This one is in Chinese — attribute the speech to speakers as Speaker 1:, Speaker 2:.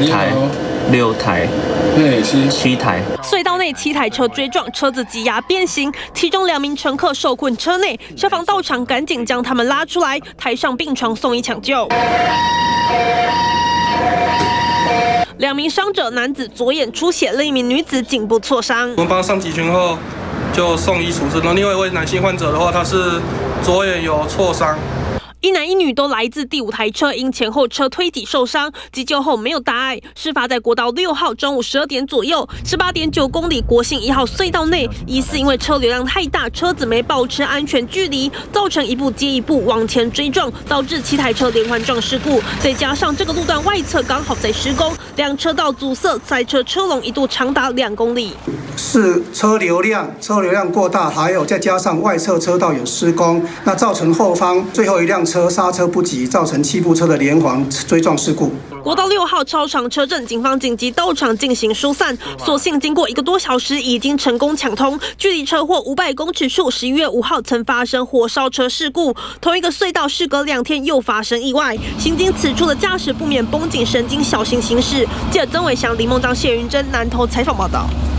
Speaker 1: 台、6台、7台。
Speaker 2: 隧道内7台车追撞，车子挤压变形，其中2名乘客受困车内，消防到场赶紧将他们拉出来，抬上病床送医抢救。2名伤者，男子左眼出血，另一名女子颈部挫伤。
Speaker 3: 我们帮他上集群后就送医处置。然后另外一位男性患者的话，他是左眼有挫伤。
Speaker 2: 一男一女都来自第5台车，因前后车推挤受伤，急救后没有大碍。事发在国道6号中午12点左右，18.9公里国姓1号隧道内，疑似因为车流量太大，车子没保持安全距离，造成一步接一步往前追撞，导致7台车连环撞事故。再加上这个路段外侧刚好在施工，2车道阻塞，塞车车龙一度长达2公里。
Speaker 4: 是车流量过大，还有再加上外侧车道有施工，那造成后方最后一辆车刹车不及，造成7部车的连环追撞事故。
Speaker 2: 国道6号超长车阵，警方紧急到场进行疏散，所幸经过1个多小时，已经成功抢通。距离车祸500公尺处，11月5号曾发生火烧车事故，同一个隧道事隔2天又发生意外。行经此处的驾驶不免绷紧神经，小心行驶。记者曾伟翔、李梦章、谢云珍南投采访报道。